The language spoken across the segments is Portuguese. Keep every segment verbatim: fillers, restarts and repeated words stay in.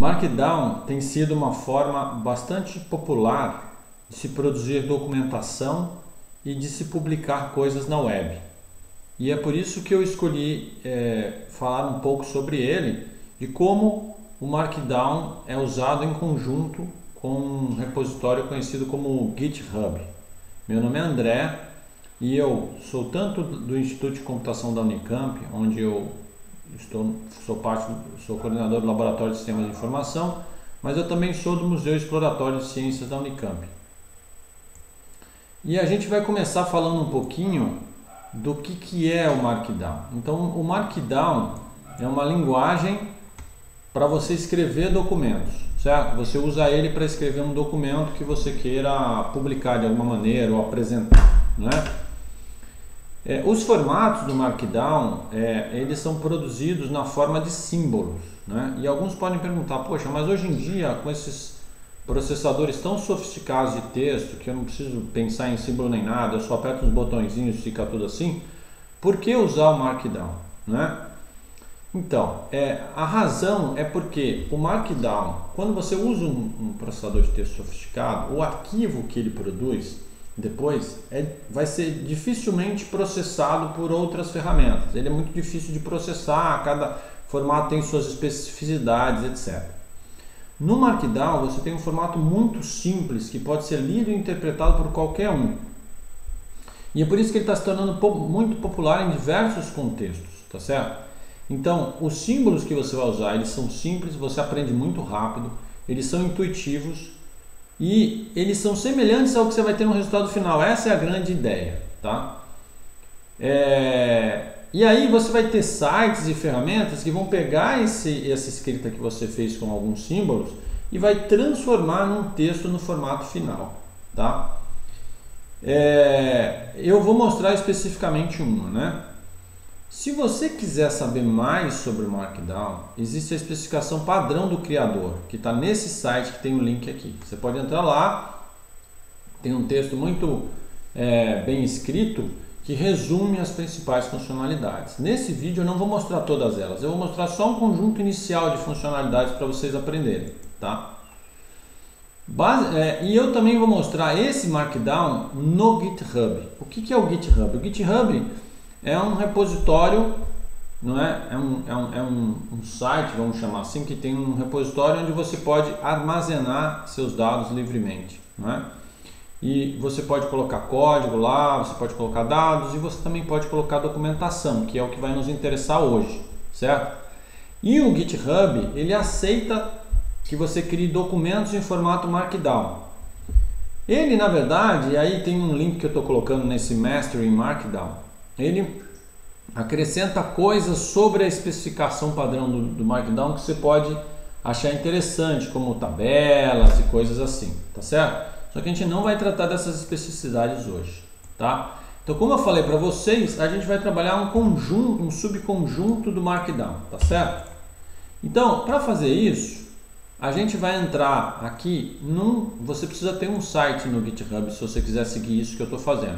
Markdown tem sido uma forma bastante popular de se produzir documentação e de se publicar coisas na web. E é por isso que eu escolhi é, falar um pouco sobre ele e como o Markdown é usado em conjunto com um repositório conhecido como GitHub. Meu nome é André e eu sou tanto do Instituto de Computação da Unicamp, onde eu estou, sou, parte, sou coordenador do Laboratório de Sistemas de Informação, mas eu também sou do Museu Exploratório de Ciências da Unicamp. E a gente vai começar falando um pouquinho do que, que é o Markdown. Então, o Markdown é uma linguagem para você escrever documentos, certo? Você usa ele para escrever um documento que você queira publicar de alguma maneira ou apresentar, né? É, os formatos do Markdown, é, eles são produzidos na forma de símbolos, né? E alguns podem perguntar, poxa, mas hoje em dia, com esses processadores tão sofisticados de texto, que eu não preciso pensar em símbolo nem nada, eu só aperto uns botõezinhos e fica tudo assim, por que usar o Markdown, né? Então, é, a razão é porque o Markdown, quando você usa um, um processador de texto sofisticado, o arquivo que ele produz depois é, vai ser dificilmente processado por outras ferramentas. Ele é muito difícil de processar, cada formato tem suas especificidades, etcétera. No Markdown você tem um formato muito simples que pode ser lido e interpretado por qualquer um. E é por isso que ele está se tornando muito popular em diversos contextos, tá certo? Então, os símbolos que você vai usar, eles são simples, você aprende muito rápido, eles são intuitivos e eles são semelhantes ao que você vai ter no resultado final. Essa é a grande ideia, tá? É... E aí você vai ter sites e ferramentas que vão pegar esse, essa escrita que você fez com alguns símbolos e vai transformar num texto no formato final, tá? É... Eu vou mostrar especificamente uma, né? Se você quiser saber mais sobre o Markdown, existe a especificação padrão do criador, que está nesse site que tem o link aqui. Você pode entrar lá, tem um texto muito é, bem escrito que resume as principais funcionalidades. Nesse vídeo eu não vou mostrar todas elas, eu vou mostrar só um conjunto inicial de funcionalidades para vocês aprenderem, tá? Base, é, e eu também vou mostrar esse Markdown no GitHub. O que, que é o GitHub? O GitHub é um repositório, não é? É, um, é, um, é um, um site, vamos chamar assim, que tem um repositório onde você pode armazenar seus dados livremente, não é? E você pode colocar código lá, você pode colocar dados e você também pode colocar documentação, que é o que vai nos interessar hoje, certo? E o GitHub, ele aceita que você crie documentos em formato Markdown. Ele, na verdade, aí tem um link que eu estou colocando nesse Mastery Markdown, ele acrescenta coisas sobre a especificação padrão do, do Markdown que você pode achar interessante, como tabelas e coisas assim, tá certo? Só que a gente não vai tratar dessas especificidades hoje, tá? Então, como eu falei para vocês, a gente vai trabalhar um conjunto, um subconjunto do Markdown, tá certo? Então, para fazer isso, a gente vai entrar aqui num... Você precisa ter um site no GitHub se você quiser seguir isso que eu estou fazendo.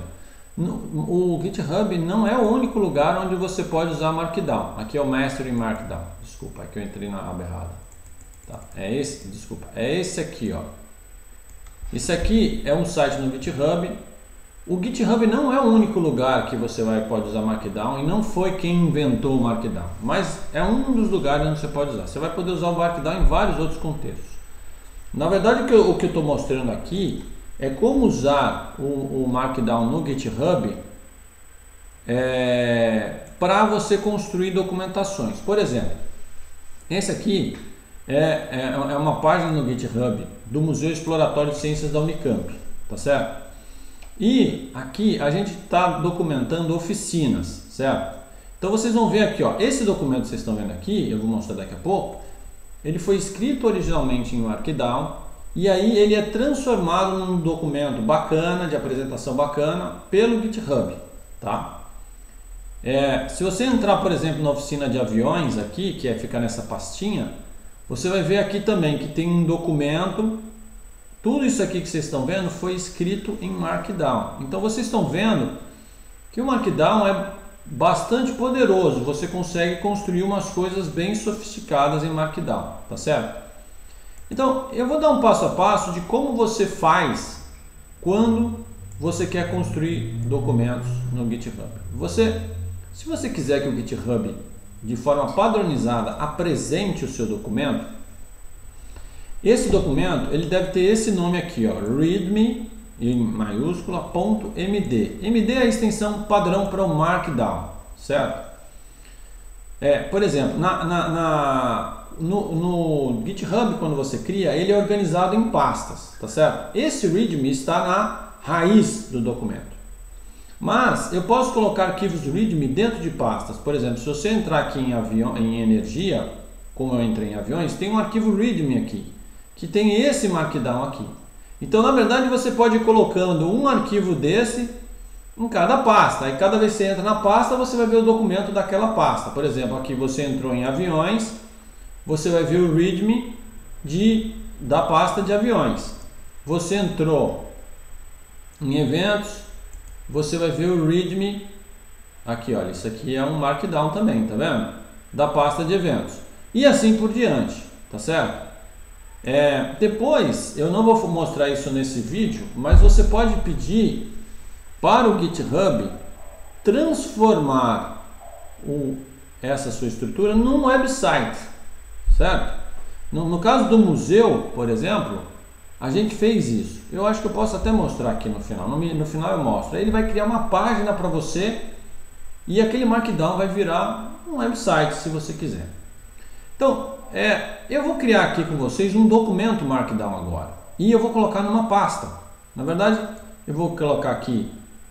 O GitHub não é o único lugar onde você pode usar Markdown. Aqui é o Mastery Markdown. Desculpa, aqui eu entrei na aba errada. Tá, é esse, desculpa, é esse aqui, ó. Esse aqui é um site no GitHub. O GitHub não é o único lugar que você vai, pode usar Markdown e não foi quem inventou o Markdown, mas é um dos lugares onde você pode usar. Você vai poder usar o Markdown em vários outros contextos. Na verdade, o que eu, o que eu estou mostrando aqui é como usar o, o Markdown no GitHub é, para você construir documentações. Por exemplo, esse aqui é, é, é uma página no GitHub do Museu Exploratório de Ciências da Unicamp, tá certo? E aqui a gente está documentando oficinas, certo? Então vocês vão ver aqui, ó, esse documento que vocês estão vendo aqui, eu vou mostrar daqui a pouco, ele foi escrito originalmente em Markdown, e aí ele é transformado num documento bacana, de apresentação bacana, pelo GitHub, tá? É, se você entrar, por exemplo, na oficina de aviões aqui, que é ficar nessa pastinha, você vai ver aqui também que tem um documento. Tudo isso aqui que vocês estão vendo foi escrito em Markdown. Então vocês estão vendo que o Markdown é bastante poderoso. Você consegue construir umas coisas bem sofisticadas em Markdown, tá certo? Então, eu vou dar um passo a passo de como você faz quando você quer construir documentos no GitHub. Você, se você quiser que o GitHub, de forma padronizada, apresente o seu documento, esse documento ele deve ter esse nome aqui, ó, readme em maiúscula ponto .md. M D é a extensão padrão para o Markdown, certo? É, por exemplo, na, na, na, no, no GitHub, quando você cria, ele é organizado em pastas, tá certo? Esse readme está na raiz do documento. Mas eu posso colocar arquivos readme dentro de pastas. Por exemplo, se você entrar aqui em, avião, em energia, como eu entrei em aviões, tem um arquivo readme aqui, que tem esse Markdown aqui. Então, na verdade, você pode ir colocando um arquivo desse em cada pasta. Aí, cada vez que você entra na pasta, você vai ver o documento daquela pasta. Por exemplo, aqui você entrou em aviões, você vai ver o readme de, da pasta de aviões. Você entrou em eventos, você vai ver o readme aqui, olha, isso aqui é um Markdown também, tá vendo? Da pasta de eventos. E assim por diante, tá certo? É, depois, eu não vou mostrar isso nesse vídeo, mas você pode pedir para o GitHub transformar o, essa sua estrutura num website, certo? No, no caso do museu, por exemplo, a gente fez isso. Eu acho que eu posso até mostrar aqui no final. No, no final eu mostro. Aí ele vai criar uma página para você e aquele Markdown vai virar um website, se você quiser. Então, é, eu vou criar aqui com vocês um documento Markdown agora. E eu vou colocar numa pasta. Na verdade, eu vou colocar aqui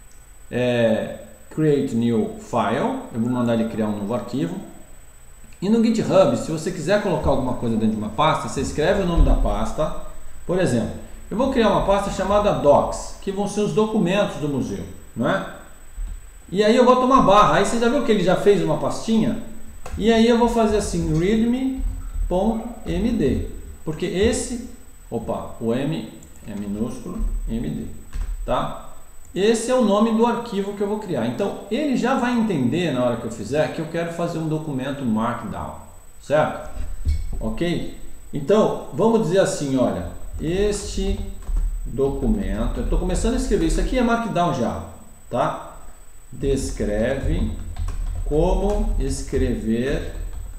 é, Create New File. Eu vou mandar ele criar um novo arquivo. E no GitHub, se você quiser colocar alguma coisa dentro de uma pasta, você escreve o nome da pasta. Por exemplo, eu vou criar uma pasta chamada Docs, que vão ser os documentos do museu, não é? E aí eu boto uma barra. Aí você já viu que ele já fez uma pastinha? E aí eu vou fazer assim, readme ponto m d, porque esse, opa, o M é minúsculo, M D, tá? Esse é o nome do arquivo que eu vou criar. Então, ele já vai entender na hora que eu fizer que eu quero fazer um documento Markdown, certo? Ok? Então, vamos dizer assim, olha, este documento, eu estou começando a escrever, isso aqui é Markdown já, tá? Descreve como escrever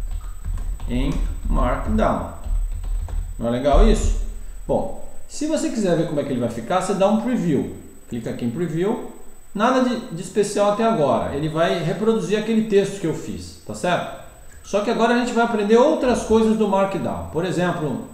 em Markdown. Não é legal isso? Bom, se você quiser ver como é que ele vai ficar, você dá um preview. Clica aqui em preview. Nada de, de especial até agora. Ele vai reproduzir aquele texto que eu fiz, tá certo? Só que agora a gente vai aprender outras coisas do Markdown. Por exemplo,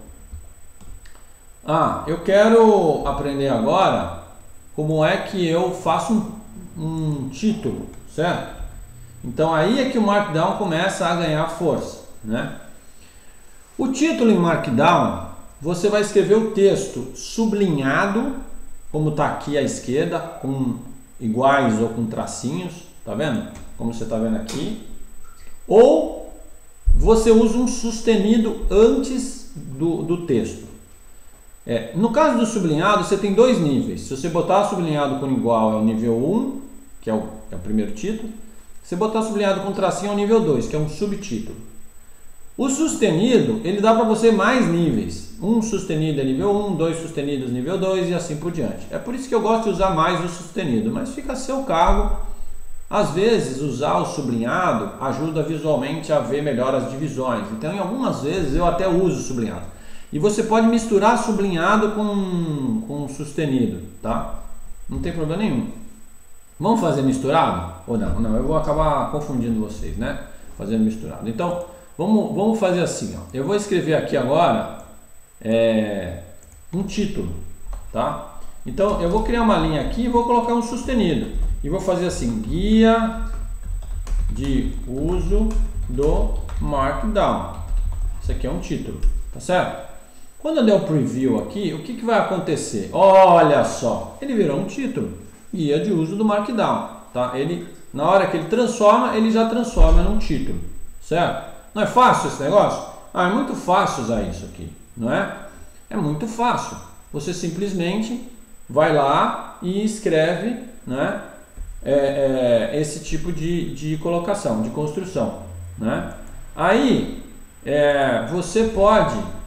ah, eu quero aprender agora como é que eu faço um, um título, certo? Então aí é que o Markdown começa a ganhar força, né? O título em Markdown, você vai escrever o texto sublinhado, como está aqui à esquerda, com iguais ou com tracinhos, tá vendo? Como você está vendo aqui. Ou você usa um sustenido antes do, do texto. É, no caso do sublinhado, você tem dois níveis. Se você botar sublinhado com igual é o nível um, que é o, é o primeiro título. Se botar sublinhado com tracinho é o nível dois, que é um subtítulo. O sustenido, ele dá para você mais níveis. Um sustenido é nível um, dois sustenidos nível dois e assim por diante. É por isso que eu gosto de usar mais o sustenido, mas fica a seu cargo. Às vezes, usar o sublinhado ajuda visualmente a ver melhor as divisões. Então, em algumas vezes, eu até uso o sublinhado. E você pode misturar sublinhado com, com sustenido, tá? Não tem problema nenhum. Vamos fazer misturado? Ou não? Não, eu vou acabar confundindo vocês, né? Fazendo misturado. Então, vamos, vamos fazer assim, ó. Eu vou escrever aqui agora é, um título, tá? Então, eu vou criar uma linha aqui e vou colocar um sustenido. E vou fazer assim, guia de uso do Markdown. Isso aqui é um título, tá certo? Quando eu der o preview aqui, o que, que vai acontecer? Olha só, ele virou um título. Guia de uso do Markdown, tá? Ele, na hora que ele transforma, ele já transforma num título, certo? Não é fácil esse negócio? Ah, é muito fácil usar isso aqui, não é? É muito fácil. Você simplesmente vai lá e escreve, né, é, é, esse tipo de, de colocação, de construção, né? Aí, é, você pode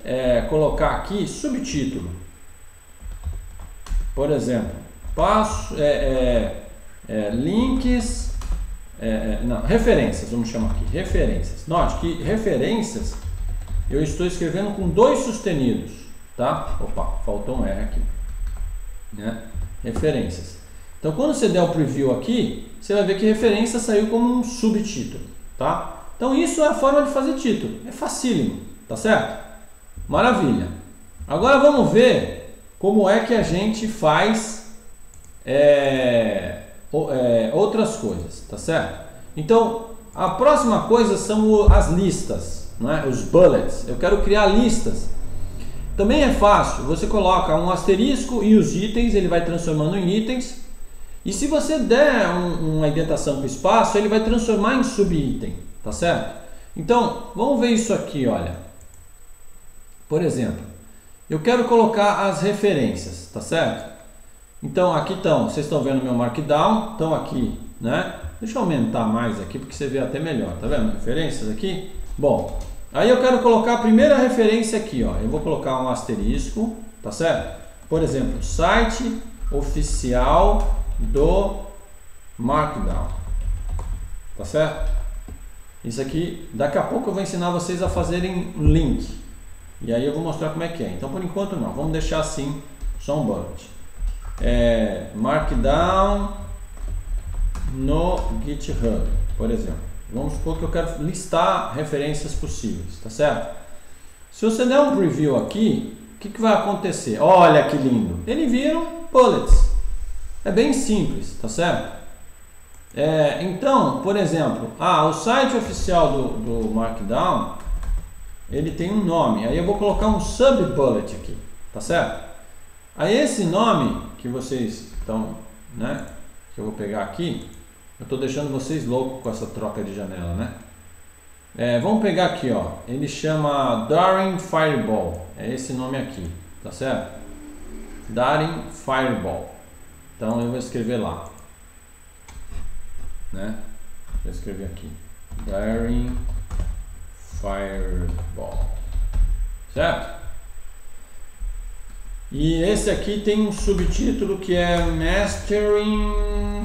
é, colocar aqui subtítulo. Por exemplo, passo, é, é, é, links, é, não, referências, vamos chamar aqui, referências. Note que referências eu estou escrevendo com dois sustenidos, tá? Opa, faltou um R aqui, né? Referências. Então, quando você der o preview aqui, você vai ver que referência saiu como um subtítulo, tá? Então, isso é a forma de fazer título. É facílimo, tá certo? Maravilha. Agora, vamos ver como é que a gente faz é, é, outras coisas, tá certo? Então, a próxima coisa são as listas, né? Os bullets. Eu quero criar listas. Também é fácil. Você coloca um asterisco e os itens, ele vai transformando em itens. E se você der um, uma indentação com espaço, ele vai transformar em subitem, tá certo? Então, vamos ver isso aqui, olha. Por exemplo, eu quero colocar as referências, tá certo? Então, aqui estão, vocês estão vendo meu Markdown, estão aqui, né? Deixa eu aumentar mais aqui, porque você vê até melhor, tá vendo? Referências aqui. Bom, aí eu quero colocar a primeira referência aqui, ó. Eu vou colocar um asterisco, tá certo? Por exemplo, site oficial do Markdown, tá certo? Isso aqui, daqui a pouco eu vou ensinar vocês a fazerem link, e aí eu vou mostrar como é que é. Então, por enquanto não, vamos deixar assim, só um bullet. É, Markdown no GitHub, por exemplo. Vamos supor que eu quero listar referências possíveis, tá certo? Se você der um preview aqui, o que, que vai acontecer? Olha que lindo! Ele vira bullets. É bem simples, tá certo? É, então, por exemplo, ah, o site oficial do, do Markdown, ele tem um nome. Aí eu vou colocar um sub-bullet aqui, tá certo? Aí esse nome que vocês estão, né, que eu vou pegar aqui, eu estou deixando vocês loucos com essa troca de janela, né? É, vamos pegar aqui, ó. Ele chama Daring Fireball. É esse nome aqui, tá certo? Daring Fireball. Então eu vou escrever lá, né? Vou escrever aqui, Daring Fireball, certo? E esse aqui tem um subtítulo que é Mastering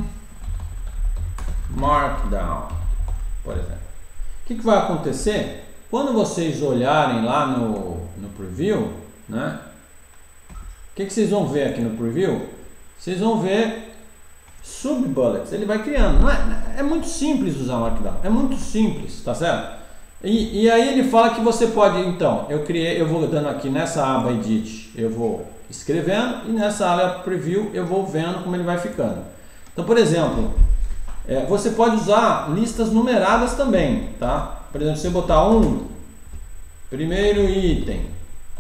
Markdown, por exemplo. O que, que vai acontecer? Quando vocês olharem lá no, no preview, né? O que, que vocês vão ver aqui no preview? Vocês vão ver sub-bullets. Ele vai criando. Não é, é muito simples usar Markdown. É muito simples, tá certo? E, e aí ele fala que você pode, então, eu criei, eu vou dando aqui nessa aba Edit, eu vou escrevendo, e nessa aba Preview eu vou vendo como ele vai ficando. Então, por exemplo, é, você pode usar listas numeradas também, tá? Por exemplo, você botar um, primeiro item,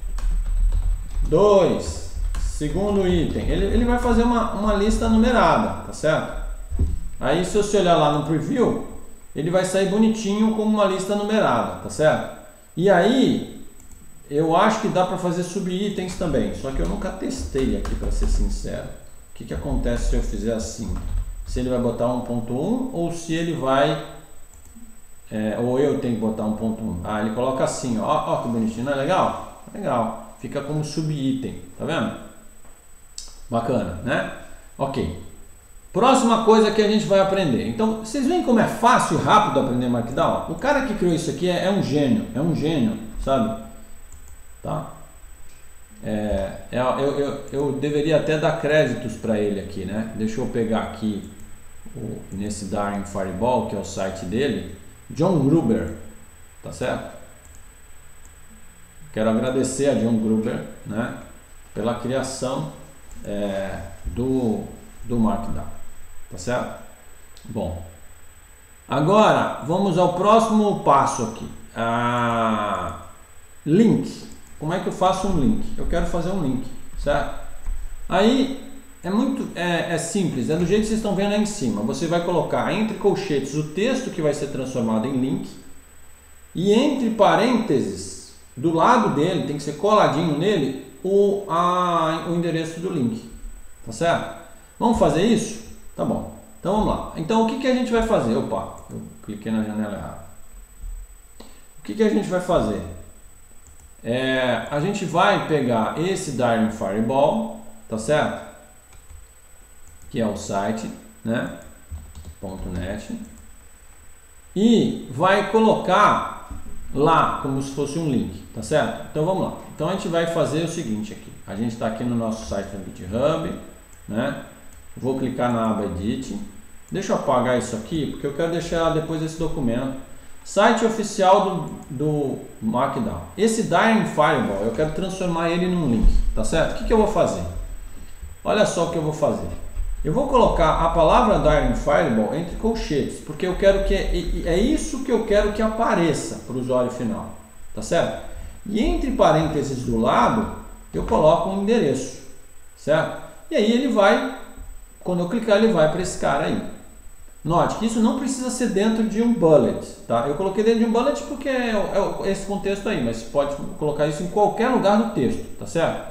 dois, segundo item, ele, ele vai fazer uma, uma lista numerada, tá certo? Aí se você olhar lá no preview, ele vai sair bonitinho como uma lista numerada, tá certo? E aí, eu acho que dá para fazer sub-itens também, só que eu nunca testei aqui, para ser sincero. O que, que acontece se eu fizer assim? Se ele vai botar um ponto um ou se ele vai... É, ou eu tenho que botar um ponto um. Ah, ele coloca assim, ó, ó que bonitinho, não é legal? Legal, fica como sub-item, tá vendo? Bacana, né? Ok. Próxima coisa que a gente vai aprender. Então, vocês veem como é fácil e rápido aprender Markdown? O cara que criou isso aqui é, é um gênio, é um gênio, sabe? Tá? É, eu, eu, eu deveria até dar créditos para ele aqui, né? Deixa eu pegar aqui o, nesse Daring Fireball, que é o site dele, John Gruber, tá certo? Quero agradecer a John Gruber, né, pela criação é, do, do Markdown, tá certo? Bom, agora vamos ao próximo passo aqui. Ah, link. Como é que eu faço um link? Eu quero fazer um link, certo? Aí é muito é, é simples, é do jeito que vocês estão vendo aí em cima. Você vai colocar entre colchetes o texto que vai ser transformado em link e entre parênteses, do lado dele, tem que ser coladinho nele, o, a, o endereço do link, tá certo? Vamos fazer isso? Tá bom. Então vamos lá. Então o que, que a gente vai fazer? Opa, eu cliquei na janela errada. O que, que a gente vai fazer? é, a gente vai pegar esse Darwin Fireball, tá certo? Que é o site, né? .net, e vai colocar lá como se fosse um link, tá certo? Então vamos lá. Então a gente vai fazer o seguinte aqui. A gente está aqui no nosso site no GitHub, né? Vou clicar na aba Edit. Deixa eu apagar isso aqui, porque eu quero deixar depois esse documento. Site oficial do, do Markdown. Esse Darwin Fireball, eu quero transformar ele num link, tá certo? O que, que eu vou fazer? Olha só o que eu vou fazer. Eu vou colocar a palavra Darwin Fireball entre colchetes, porque eu quero que é, é isso que eu quero que apareça para o usuário final, tá certo? E entre parênteses do lado, eu coloco um endereço, certo? E aí ele vai, quando eu clicar, ele vai para esse cara aí. Note que isso não precisa ser dentro de um bullet, tá? Eu coloquei dentro de um bullet porque é, é esse contexto aí, mas pode colocar isso em qualquer lugar do texto, tá certo?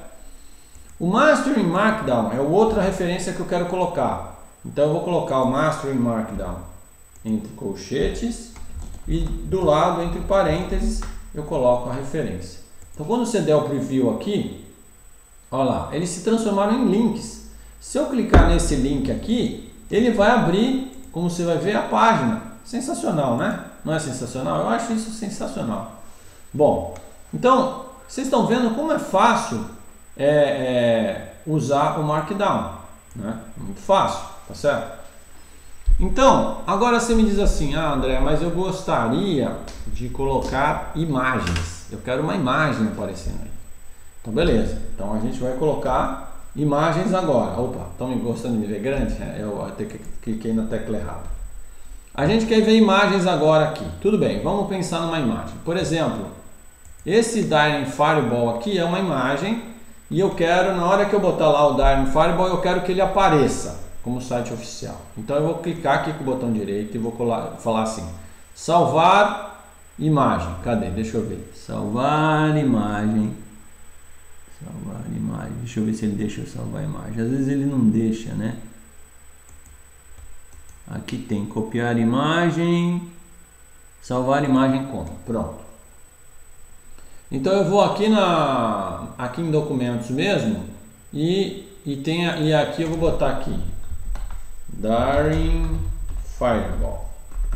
O Master in Markdown é outra referência que eu quero colocar. Então eu vou colocar o Master in Markdown entre colchetes e do lado, entre parênteses, eu coloco a referência. Então quando você der o preview aqui, olha lá, eles se transformaram em links. Se eu clicar nesse link aqui, ele vai abrir, como você vai ver, a página. Sensacional, né? Não é sensacional? Eu acho isso sensacional. Bom, então, vocês estão vendo como é fácil É, é, usar o Markdown, né? Muito fácil, tá certo? Então, agora você me diz assim, ah André, mas eu gostaria de colocar imagens, eu quero uma imagem aparecendo aí. Então beleza, então a gente vai colocar imagens agora. Opa, estão gostando de me ver grande? Eu até cliquei na tecla errada. A gente quer ver imagens agora aqui, tudo bem, vamos pensar numa imagem. Por exemplo, esse Darwin Fireball aqui é uma imagem. E eu quero, na hora que eu botar lá o Darwin Fireball, eu quero que ele apareça como site oficial. Então eu vou clicar aqui com o botão direito e vou colar, falar assim, salvar imagem. Cadê? Deixa eu ver. Salvar imagem. Salvar imagem. Deixa eu ver se ele deixa eu salvar imagem. Às vezes ele não deixa, né? Aqui tem copiar imagem. Salvar imagem como? Pronto. Então eu vou aqui, na, aqui em documentos mesmo e, e, tem, e aqui eu vou botar aqui Darwin Fireball.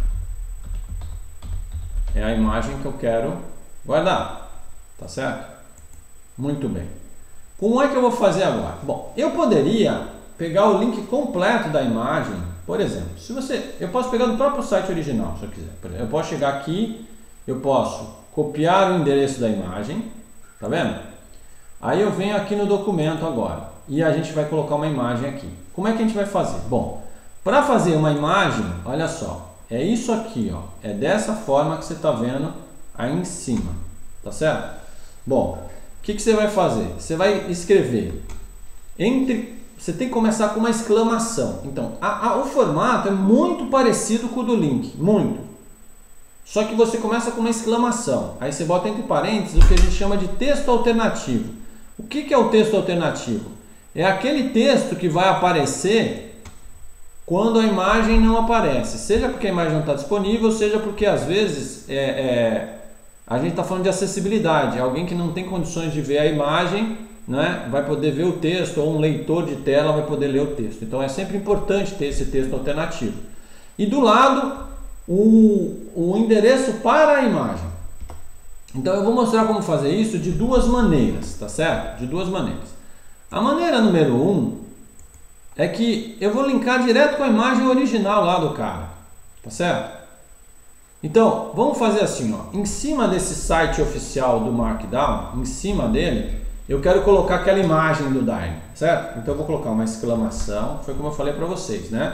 É a imagem que eu quero guardar, tá certo? Muito bem. Como é que eu vou fazer agora? Bom, eu poderia pegar o link completo da imagem, por exemplo, se você, eu posso pegar do próprio site original, se eu quiser. Por exemplo, eu posso chegar aqui, eu posso copiar o endereço da imagem, tá vendo? Aí eu venho aqui no documento agora e a gente vai colocar uma imagem aqui. Como é que a gente vai fazer? Bom, para fazer uma imagem, olha só, é isso aqui, ó, é dessa forma que você está vendo aí em cima, tá certo? Bom, o que, que você vai fazer? Você vai escrever entre, você tem que começar com uma exclamação. Então, a, a, o formato é muito parecido com o do link, muito. Só que você começa com uma exclamação, aí você bota entre parênteses o que a gente chama de texto alternativo. O que, que é o texto alternativo? É aquele texto que vai aparecer quando a imagem não aparece, seja porque a imagem não está disponível, seja porque às vezes é, é, a gente está falando de acessibilidade, alguém que não tem condições de ver a imagem, né, vai poder ver o texto, ou um leitor de tela vai poder ler o texto. Então é sempre importante ter esse texto alternativo. E do lado, O, o endereço para a imagem. Então eu vou mostrar como fazer isso de duas maneiras, tá certo? De duas maneiras. A maneira número um é que eu vou linkar direto com a imagem original lá do cara, tá certo? Então vamos fazer assim, ó. Em cima desse site oficial do Markdown, em cima dele, eu quero colocar aquela imagem do Darwin, certo? Então eu vou colocar uma exclamação, foi como eu falei para vocês, né?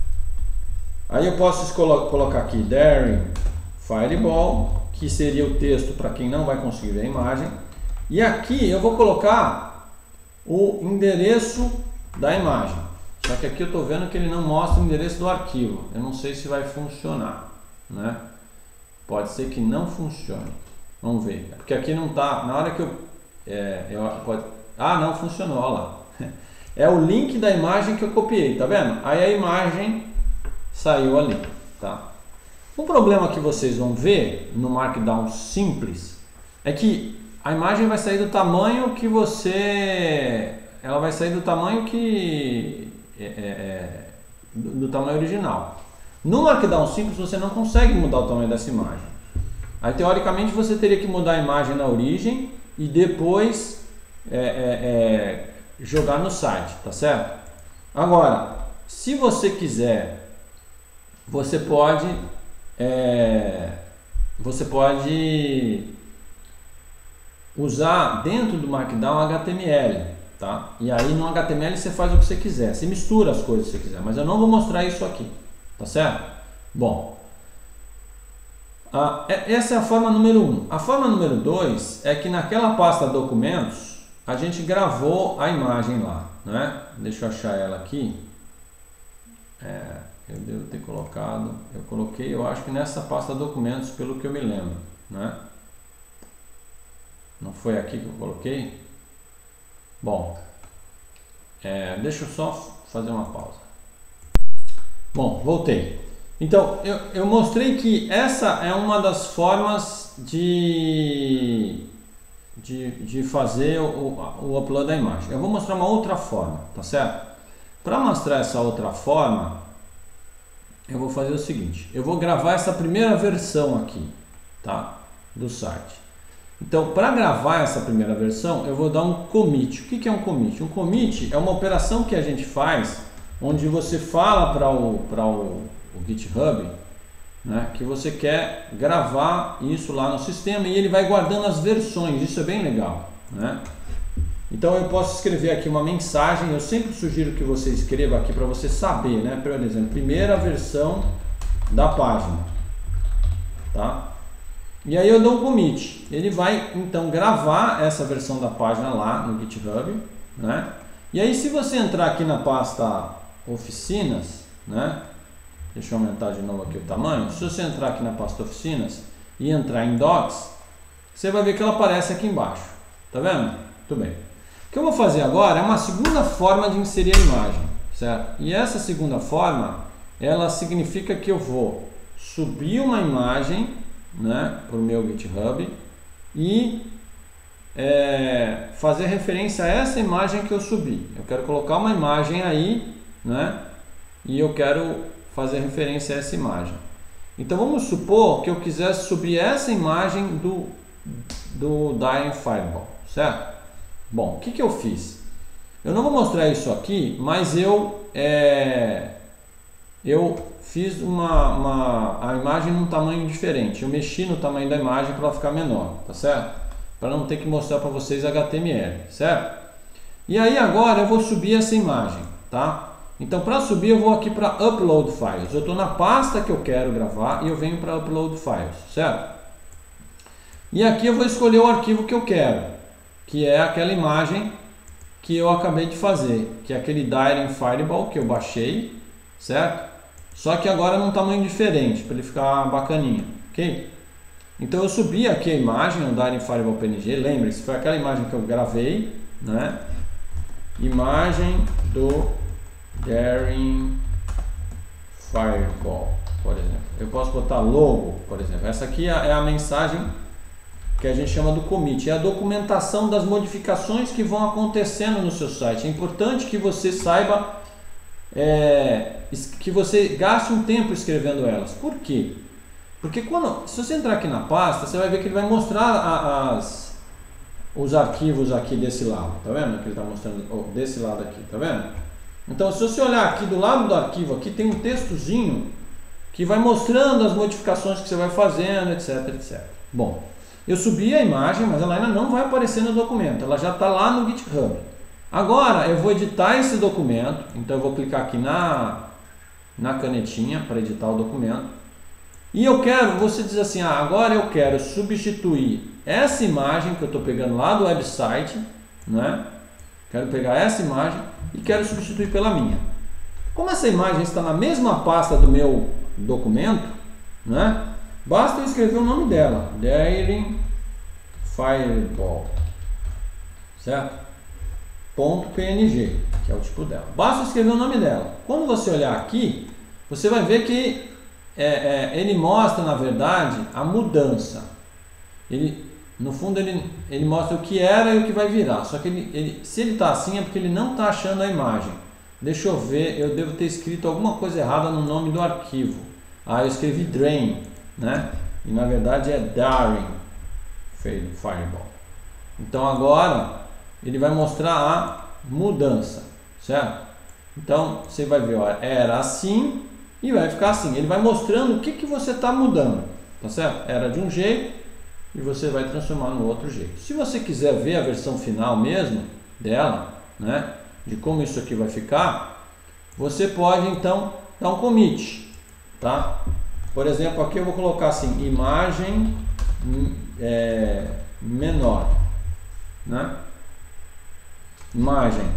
Aí eu posso colocar aqui Darwin Fireball, que seria o texto para quem não vai conseguir ver a imagem. E aqui eu vou colocar o endereço da imagem. Só que aqui eu estou vendo que ele não mostra o endereço do arquivo. Eu não sei se vai funcionar, né? Pode ser que não funcione. Vamos ver. É porque aqui não está. Na hora que eu, é, eu pode, ah, não funcionou. Olha lá. É o link da imagem que eu copiei, tá vendo? Aí a imagem saiu ali, tá? Um problema que vocês vão ver no Markdown simples é que a imagem vai sair do tamanho que você, ela vai sair do tamanho que é, é, do, do tamanho original. No Markdown simples você não consegue mudar o tamanho dessa imagem. Aí teoricamente você teria que mudar a imagem na origem e depois é, é, é, jogar no site, tá certo? Agora, se você quiser, você pode é, você pode usar dentro do Markdown H T M L, tá? E aí no H T M L você faz o que você quiser, você mistura as coisas que você quiser, mas eu não vou mostrar isso aqui, tá certo? Bom, a, essa é a forma número um. A forma número dois é que naquela pasta documentos a gente gravou a imagem lá, né? Deixa eu achar ela aqui. É, eu devo ter colocado, eu coloquei, eu acho que nessa pasta documentos, pelo que eu me lembro, né? Não foi aqui que eu coloquei? Bom, é, deixa eu só fazer uma pausa. Bom, voltei. Então, eu, eu mostrei que essa é uma das formas de, de, de fazer o, o upload da imagem. Eu vou mostrar uma outra forma, tá certo? Para mostrar essa outra forma, eu vou fazer o seguinte. Eu vou gravar essa primeira versão aqui, tá? Do site. Então, para gravar essa primeira versão, eu vou dar um commit. O que é um commit? Um commit é uma operação que a gente faz, onde você fala para o, para o, o GitHub, né, que você quer gravar isso lá no sistema e ele vai guardando as versões. Isso é bem legal, né? Então, eu posso escrever aqui uma mensagem. Eu sempre sugiro que você escreva aqui para você saber, né? Por exemplo, primeira versão da página, tá? E aí eu dou um commit, ele vai então gravar essa versão da página lá no GitHub, né? E aí se você entrar aqui na pasta oficinas, né? Deixa eu aumentar de novo aqui o tamanho. Se você entrar aqui na pasta oficinas e entrar em docs, você vai ver que ela aparece aqui embaixo, tá vendo? Tudo bem. O que eu vou fazer agora é uma segunda forma de inserir a imagem, certo? E essa segunda forma, ela significa que eu vou subir uma imagem, né, para o meu GitHub e é, fazer referência a essa imagem que eu subi. Eu quero colocar uma imagem aí, né, e eu quero fazer referência a essa imagem. Então vamos supor que eu quisesse subir essa imagem do, do Daring Fireball, certo? Bom, o que, que eu fiz? Eu não vou mostrar isso aqui, mas eu é, eu fiz uma, uma, a imagem num tamanho diferente. Eu mexi no tamanho da imagem para ela ficar menor, tá certo? Para não ter que mostrar para vocês H T M L, certo? E aí agora eu vou subir essa imagem, tá? Então para subir eu vou aqui para Upload Files. Eu estou na pasta que eu quero gravar e eu venho para Upload Files, certo? E aqui eu vou escolher o arquivo que eu quero, que é aquela imagem que eu acabei de fazer, que é aquele Daring Fireball que eu baixei, certo? Só que agora num tamanho diferente, para ele ficar bacaninha, ok? Então eu subi aqui a imagem, o Daring Fireball P N G, lembre-se, foi aquela imagem que eu gravei, né? Imagem do Daring Fireball, por exemplo. Eu posso botar logo, por exemplo. Essa aqui é a mensagem que a gente chama do commit, é a documentação das modificações que vão acontecendo no seu site. É importante que você saiba É, que você gaste um tempo escrevendo elas. Por quê? Porque quando, se você entrar aqui na pasta, você vai ver que ele vai mostrar a, as, os arquivos aqui desse lado, tá vendo? Que ele está mostrando oh, desse lado aqui, tá vendo? Então, se você olhar aqui do lado do arquivo, aqui tem um textozinho que vai mostrando as modificações que você vai fazendo, etc, etcétera. Bom, eu subi a imagem, mas ela ainda não vai aparecer no documento, ela já está lá no GitHub. Agora eu vou editar esse documento, então eu vou clicar aqui na, na canetinha para editar o documento. E eu quero, você diz assim, ah, agora eu quero substituir essa imagem que eu estou pegando lá do website, né? Quero pegar essa imagem e quero substituir pela minha. Como essa imagem está na mesma pasta do meu documento, né? Basta eu escrever o nome dela, Daring Fireball, certo? .png, que é o tipo dela. Basta escrever o nome dela. Quando você olhar aqui, você vai ver que é, é, ele mostra, na verdade, a mudança. Ele, no fundo ele, ele mostra o que era e o que vai virar. Só que ele, ele, se ele está assim é porque ele não está achando a imagem. Deixa eu ver, eu devo ter escrito alguma coisa errada no nome do arquivo. Ah, eu escrevi drain, né? E na verdade é Darin Fireball. Então agora ele vai mostrar a mudança, certo? Então você vai ver, ó, era assim e vai ficar assim. Ele vai mostrando o que, que você está mudando, tá certo? Era de um jeito e você vai transformar no outro jeito. Se você quiser ver a versão final mesmo dela, né, de como isso aqui vai ficar, você pode então dar um commit, tá? Por exemplo, aqui eu vou colocar assim, imagem é, menor, né? Imagem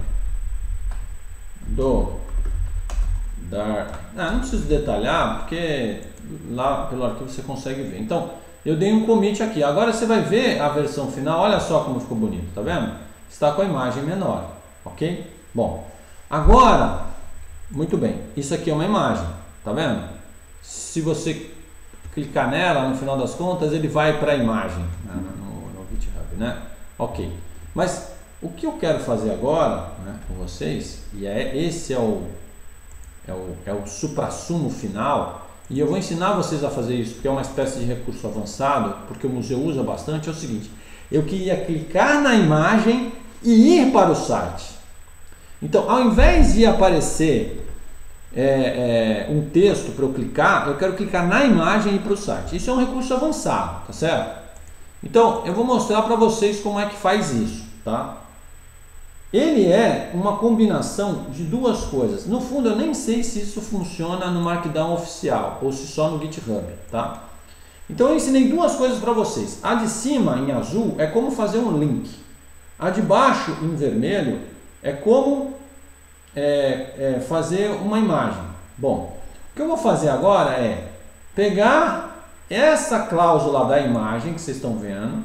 do dar, ah, não preciso detalhar porque lá pelo arquivo você consegue ver. Então eu dei um commit aqui. Agora você vai ver a versão final. Olha só como ficou bonito, tá vendo? Está com a imagem menor, ok? Bom, agora, muito bem. Isso aqui é uma imagem, tá vendo? Se você clicar nela, no final das contas, ele vai para a imagem, né? no, no GitHub, né? Ok. Mas o que eu quero fazer agora, né, com vocês, e é esse é o é o, é o suprassumo final. E eu vou ensinar vocês a fazer isso, porque é uma espécie de recurso avançado, porque o museu usa bastante. É o seguinte, eu queria clicar na imagem e ir para o site. Então, ao invés de aparecer é, é, um texto para eu clicar, eu quero clicar na imagem e ir para o site. Isso é um recurso avançado, tá certo? Então, eu vou mostrar para vocês como é que faz isso, tá? Ele é uma combinação de duas coisas. No fundo, eu nem sei se isso funciona no Markdown oficial ou se só no GitHub, tá? Então, eu ensinei duas coisas para vocês. A de cima, em azul, é como fazer um link. A de baixo, em vermelho, é como é, é, fazer uma imagem. Bom, o que eu vou fazer agora é pegar essa cláusula da imagem que vocês estão vendo,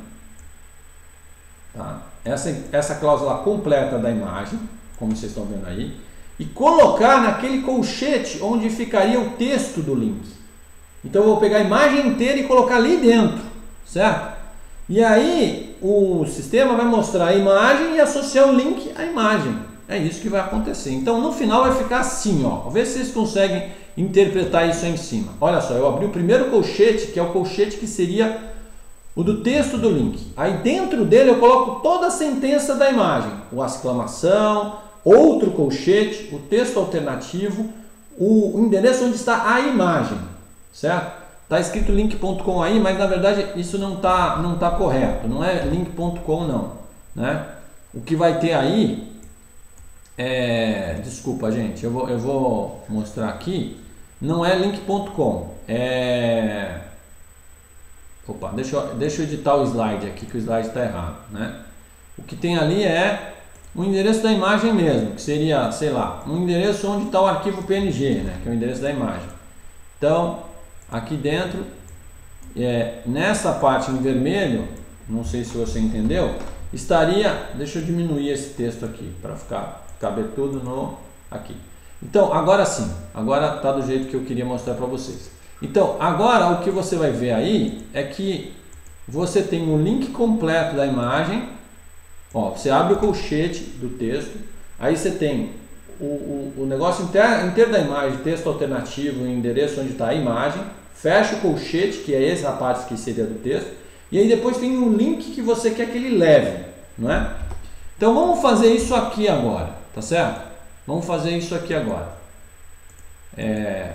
tá? Essa, essa cláusula completa da imagem, como vocês estão vendo aí, e colocar naquele colchete onde ficaria o texto do link. Então eu vou pegar a imagem inteira e colocar ali dentro, certo? E aí o sistema vai mostrar a imagem e associar o link à imagem. É isso que vai acontecer. Então no final vai ficar assim, ó. Vê se vocês conseguem interpretar isso aí em cima. Olha só, eu abri o primeiro colchete, que é o colchete que seria o do texto do link. Aí dentro dele eu coloco toda a sentença da imagem. O exclamação, outro colchete, o texto alternativo, o endereço onde está a imagem, certo? Está escrito link ponto com aí, mas na verdade isso não está não tá correto. Não é link ponto com não, né? O que vai ter aí é... Desculpa, gente. Eu vou, eu vou mostrar aqui. Não é link ponto com. É... Opa, deixa eu, deixa eu editar o slide aqui, que o slide está errado, né? O que tem ali é o endereço da imagem mesmo, que seria, sei lá, um endereço onde está o arquivo P N G, né? Que é o endereço da imagem. Então, aqui dentro, é, nessa parte em vermelho, não sei se você entendeu, estaria, deixa eu diminuir esse texto aqui, para ficar, caber tudo no, aqui. Então, agora sim, agora está do jeito que eu queria mostrar para vocês. Então, agora o que você vai ver aí é que você tem o link completo da imagem. Ó, você abre o colchete do texto, aí você tem o, o, o negócio inteiro, inteiro da imagem, texto alternativo, o endereço onde está a imagem, fecha o colchete, que é essa parte que seria do texto, e aí depois tem um link que você quer que ele leve, não é? Então vamos fazer isso aqui agora, tá certo? Vamos fazer isso aqui agora. É...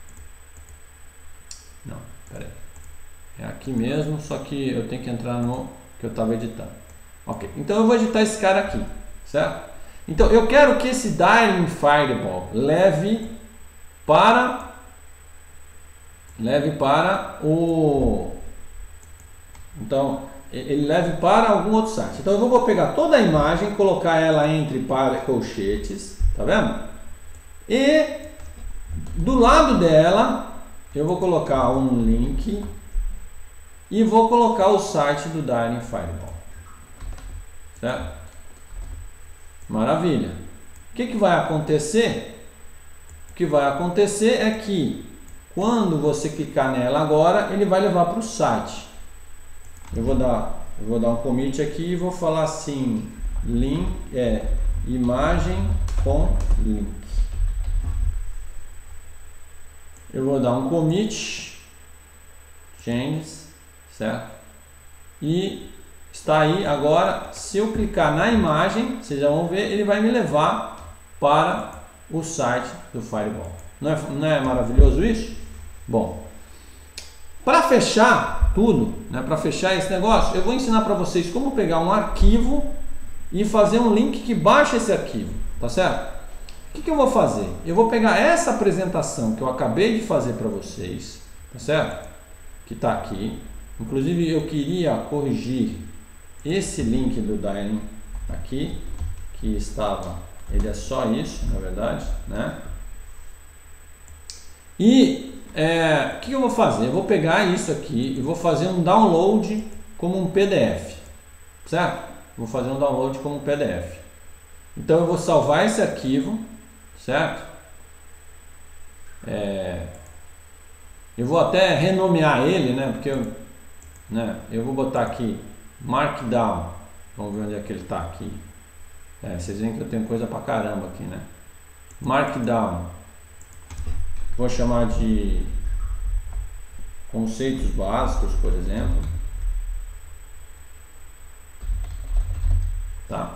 Não, peraí. É aqui mesmo, só que eu tenho que entrar no que eu estava editando. Ok, então eu vou editar esse cara aqui, certo? Então eu quero que esse Darin Fireball leve para leve para o então ele leve para algum outro site. Então eu vou pegar toda a imagem, colocar ela entre para colchetes, tá vendo? E do lado dela eu vou colocar um link e vou colocar o site do Darin Fireball, certo? Maravilha. O que, que vai acontecer? O que vai acontecer é que quando você clicar nela agora, ele vai levar para o site. Eu vou dar eu vou dar um commit aqui e vou falar assim, link, é, imagem com link. Eu vou dar um commit, changes, certo? E está aí agora, se eu clicar na imagem, vocês já vão ver, ele vai me levar para o site do Fireball. Não é, não é maravilhoso isso? Bom, para fechar tudo, né, para fechar esse negócio, eu vou ensinar para vocês como pegar um arquivo e fazer um link que baixa esse arquivo, tá certo? O que, que eu vou fazer? Eu vou pegar essa apresentação que eu acabei de fazer para vocês, tá certo? Que está aqui. Inclusive eu queria corrigir esse link do Dialing aqui, que estava, ele é só isso, na verdade, né? E é, o que eu vou fazer? Eu vou pegar isso aqui e vou fazer um download como um P D F, certo? Vou fazer um download como um P D F. Então eu vou salvar esse arquivo, certo? É, eu vou até renomear ele, né? Porque eu, né, eu vou botar aqui Markdown. Vamos ver onde é que ele está aqui. É, vocês veem que eu tenho coisa pra caramba aqui, né? Markdown. Vou chamar de conceitos básicos, por exemplo. Tá?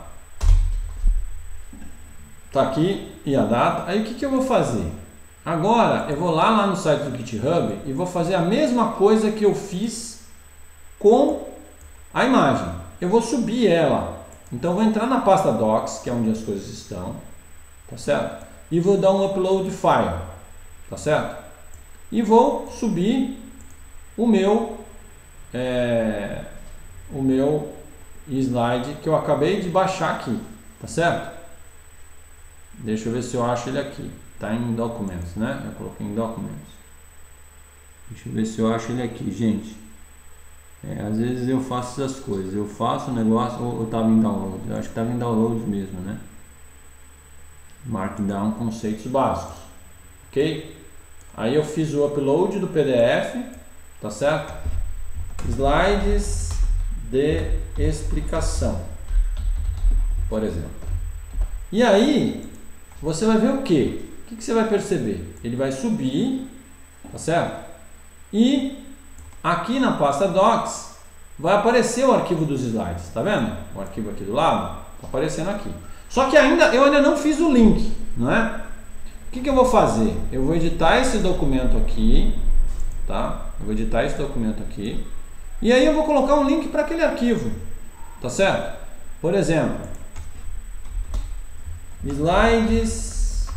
Tá aqui e a data. Aí o que, que eu vou fazer? Agora eu vou lá, lá no site do GitHub e vou fazer a mesma coisa que eu fiz com a imagem. Eu vou subir ela. Então eu vou entrar na pasta Docs, que é onde as coisas estão, tá certo? E vou dar um upload file, tá certo? E vou subir o meu é, o meu slide que eu acabei de baixar aqui, tá certo? Deixa eu ver se eu acho ele aqui. Tá em documentos, né? Eu coloquei em documentos. Deixa eu ver se eu acho ele aqui, gente. É, às vezes eu faço essas coisas. Eu faço o negócio ou eu tava em download. Eu acho que tava em download mesmo, né? Markdown, conceitos básicos. Ok? Aí eu fiz o upload do P D F, tá certo? Slides de explicação, por exemplo. E aí você vai ver o que? O que, que você vai perceber? Ele vai subir, tá certo? E aqui na pasta Docs vai aparecer o arquivo dos slides, tá vendo? O arquivo aqui do lado, tá aparecendo aqui. Só que ainda eu ainda não fiz o link, não é? O que, que eu vou fazer? Eu vou editar esse documento aqui, tá? Eu vou editar esse documento aqui e aí eu vou colocar um link para aquele arquivo, tá certo? Por exemplo, slides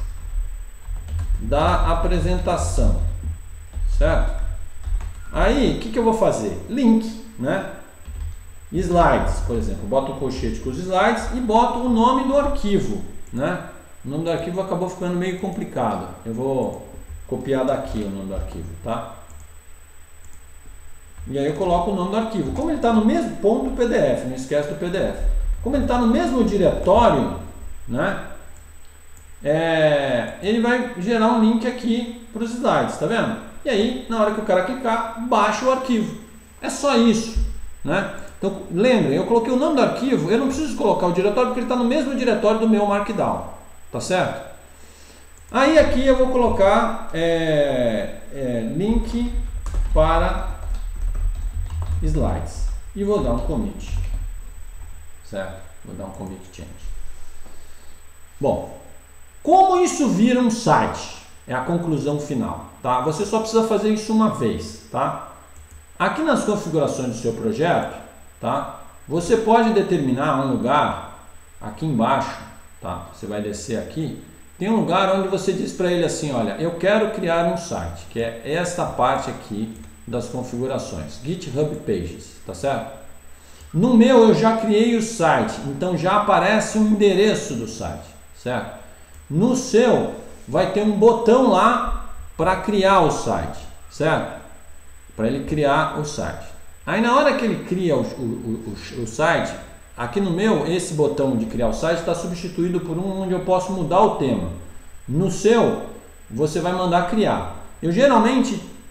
da apresentação, certo? Aí, o que, que eu vou fazer? Link, né? Slides, por exemplo, boto o colchete com os slides e boto o nome do arquivo, né? O nome do arquivo acabou ficando meio complicado. Eu vou copiar daqui o nome do arquivo, tá? E aí eu coloco o nome do arquivo. Como ele está no mesmo ponto do P D F, não esquece do P D F. Como ele está no mesmo diretório, né? É, ele vai gerar um link aqui para os slides, tá vendo? E aí, na hora que o cara clicar, baixa o arquivo. É só isso, né? Então, lembrem, eu coloquei o nome do arquivo, eu não preciso colocar o diretório porque ele está no mesmo diretório do meu Markdown, tá certo? Aí aqui eu vou colocar é, é, link para slides e vou dar um commit, certo? Vou dar um commit change. Bom, como isso vira um site? É a conclusão final, tá? Você só precisa fazer isso uma vez, tá? Aqui nas configurações do seu projeto, tá? Você pode determinar um lugar aqui embaixo, tá? Você vai descer aqui, tem um lugar onde você diz para ele assim, olha, eu quero criar um site, que é esta parte aqui das configurações, GitHub Pages, tá certo? No meu eu já criei o site, então já aparece um endereço do site, certo? No seu vai ter um botão lá para criar o site, certo? Para ele criar o site. Aí na hora que ele cria o, o, o, o site, aqui no meu, esse botão de criar o site está substituído por um onde eu posso mudar o tema. No seu, você vai mandar criar. Eu geralmente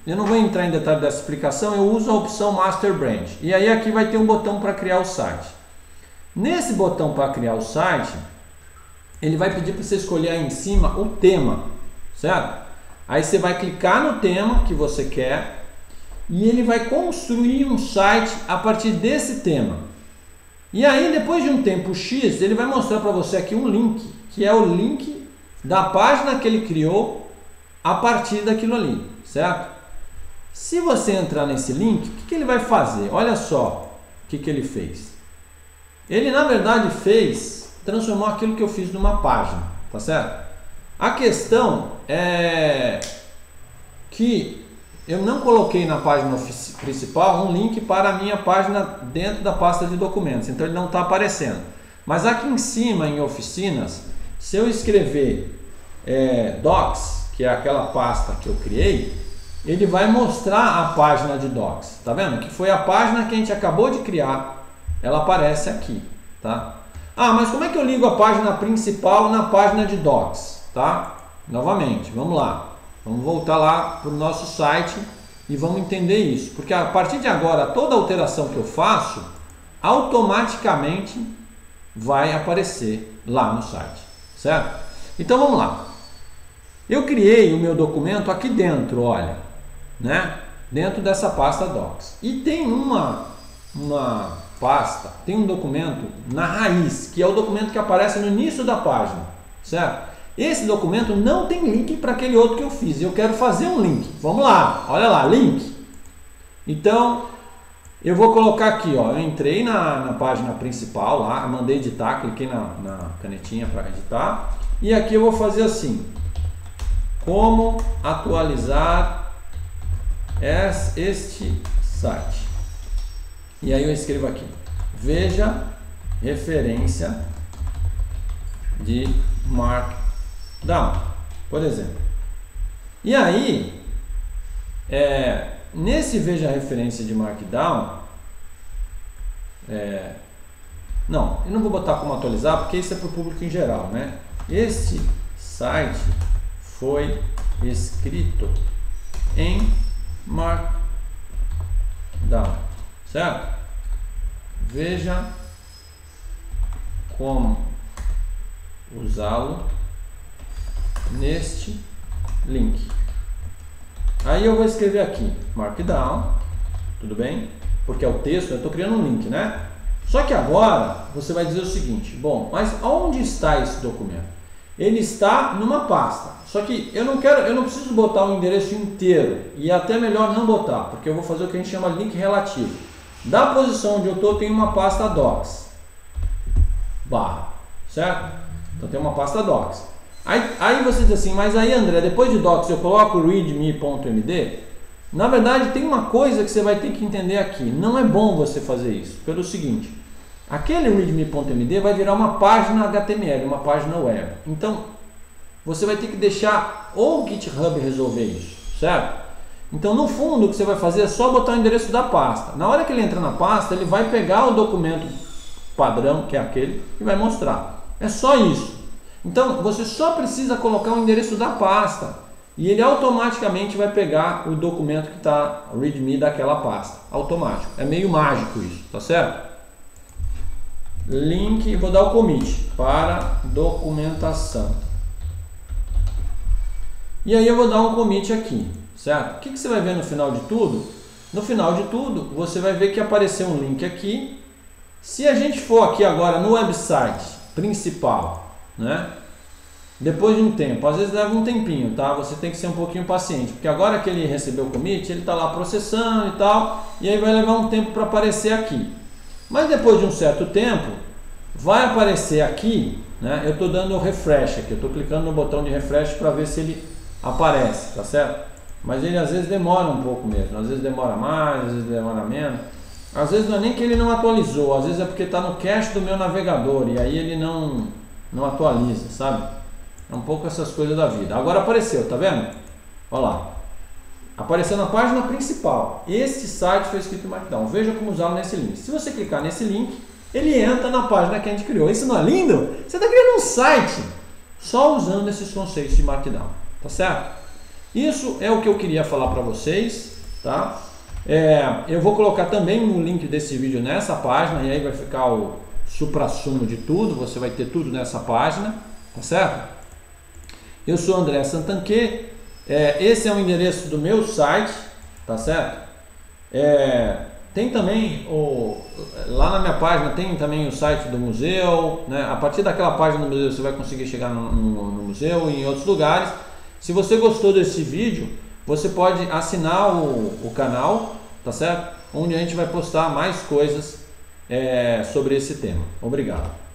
eu não vou entrar em detalhe dessa explicação, eu uso a opção Master Brand. E aí aqui vai ter um botão para criar o site. Nesse botão para criar o site, ele vai pedir para você escolher aí em cima o tema, certo? Aí você vai clicar no tema que você quer e ele vai construir um site a partir desse tema. E aí depois de um tempo X, ele vai mostrar para você aqui um link, que é o link da página que ele criou a partir daquilo ali, certo? Se você entrar nesse link, o que, que ele vai fazer? Olha só o que, que ele fez. Ele na verdade fez, transformou aquilo que eu fiz numa página, tá certo? A questão é que eu não coloquei na página principal um link para a minha página dentro da pasta de documentos, então ele não está aparecendo. Mas aqui em cima, em oficinas, se eu escrever é, Docs, que é aquela pasta que eu criei, ele vai mostrar a página de Docs, tá vendo? Que foi a página que a gente acabou de criar, ela aparece aqui, tá? Ah, mas como é que eu ligo a página principal na página de Docs, tá? Novamente, vamos lá. Vamos voltar lá para o nosso site e vamos entender isso. Porque a partir de agora, toda alteração que eu faço, automaticamente vai aparecer lá no site, certo? Então vamos lá. Eu criei o meu documento aqui dentro, olha, né? Dentro dessa pasta Docs. E tem uma, uma pasta, tem um documento na raiz, que é o documento que aparece no início da página, certo? Esse documento não tem link para aquele outro que eu fiz. Eu quero fazer um link. Vamos lá, olha lá, link. Então, eu vou colocar aqui, ó. Eu entrei na, na página principal lá, mandei editar, cliquei na, na canetinha para editar. E aqui eu vou fazer assim: como atualizar este site. E aí eu escrevo aqui: veja referência de Markdown. Down, por exemplo. E aí, é, nesse veja referência de Markdown, é, não, eu não vou botar como atualizar, porque isso é para o público em geral, né? Este site foi escrito em Markdown, certo? Veja como usá-lo neste link. Aí eu vou escrever aqui Markdown, tudo bem? Porque é o texto, eu estou criando um link, né? Só que agora você vai dizer o seguinte: bom, mas onde está esse documento? Ele está numa pasta. Só que eu não quero, eu não preciso botar o endereço inteiro, e é até melhor não botar, porque eu vou fazer o que a gente chama de link relativo. Da posição onde eu estou tem uma pasta Docs barra, certo? Então tem uma pasta Docs. Aí, aí você diz assim, mas aí André, depois de Docs eu coloco readme.md? Na verdade tem uma coisa que você vai ter que entender aqui. Não é bom você fazer isso, pelo seguinte: aquele readme.md vai virar uma página H T M L, uma página web. Então você vai ter que deixar o GitHub resolver isso, certo? Então no fundo o que você vai fazer é só botar o endereço da pasta. Na hora que ele entra na pasta, ele vai pegar o documento padrão, que é aquele, e vai mostrar. É só isso. Então você só precisa colocar o endereço da pasta e ele automaticamente vai pegar o documento que está readme daquela pasta, automático. É meio mágico isso, tá certo? Link, vou dar o commit para documentação. E aí eu vou dar um commit aqui, certo? O que, que você vai ver no final de tudo? No final de tudo você vai ver que apareceu um link aqui. Se a gente for aqui agora no website principal, né? Depois de um tempo, às vezes leva um tempinho, tá? Você tem que ser um pouquinho paciente, porque agora que ele recebeu o commit, ele está lá processando e tal, e aí vai levar um tempo para aparecer aqui. Mas depois de um certo tempo, vai aparecer aqui, né? Eu estou dando o refresh aqui, eu estou clicando no botão de refresh para ver se ele aparece, tá certo? Mas ele às vezes demora um pouco mesmo, às vezes demora mais, às vezes demora menos. Às vezes não é nem que ele não atualizou, às vezes é porque está no cache do meu navegador e aí ele não, não atualiza, sabe? É um pouco essas coisas da vida. Agora apareceu, tá vendo? Olha lá. Apareceu na página principal. Este site foi escrito em Markdown. Veja como usá-lo nesse link. Se você clicar nesse link, ele entra na página que a gente criou. Isso não é lindo? Você está criando um site só usando esses conceitos de Markdown. Tá certo? Isso é o que eu queria falar para vocês, tá? É, eu vou colocar também o link desse vídeo nessa página e aí vai ficar o suprassumo de tudo, você vai ter tudo nessa página, tá certo? Eu sou André Santanquê, é, esse é o endereço do meu site, tá certo? É, tem também, o, lá na minha página tem também o site do museu, né? A partir daquela página do museu você vai conseguir chegar no, no, no museu e em outros lugares. Se você gostou desse vídeo, você pode assinar o, o canal, tá certo? Onde a gente vai postar mais coisas é, sobre esse tema. Obrigado.